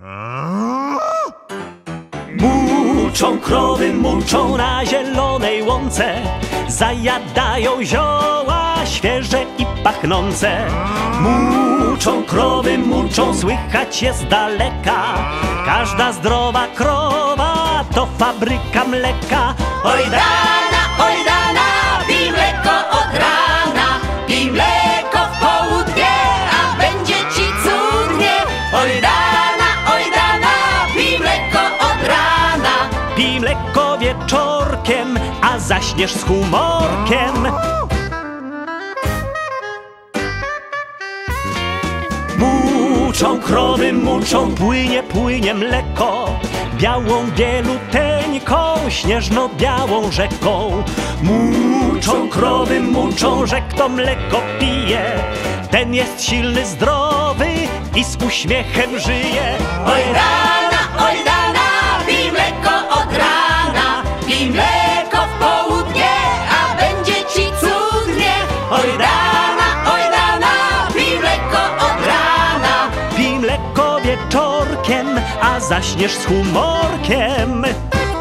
Muczą krowy, muczą na zielonej łące, zajadają zioła świeże i pachnące. Muczą krowy, muczą, słychać je z daleka. Każda zdrowa krowa to fabryka mleka. Oj dana, pij mleko od rana, pij mleko w południe, a będzie ci cudnie. Oj dana, pij mleko od rana. Pij mleko wieczorkiem, a zaśniesz z humorkiem. Muczą krowy, muczą, płynie mleko białą, bieluteńką, śnieżno-białą rzeką. Muczą krowy, muczą, że kto mleko pije, ten jest silny, zdrowy i z uśmiechem żyje. Oj dana, pij mleko od rana, pij mleko w południe, a będzie ci cudnie. Oj dana, pij mleko od rana. Pij mleko wieczorkiem, a zaśniesz z humorkiem.